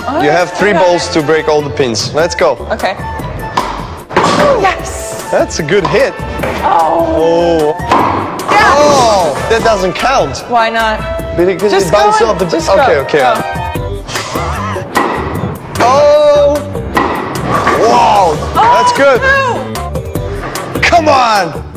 You have 3 balls to break all the pins. Let's go. Okay. Yes! That's a good hit. Oh. Yes. Oh, that doesn't count. Why not? Because just it bounces off the... Just okay, go. okay. Go. Oh! Wow! Oh, That's good. No. Come on!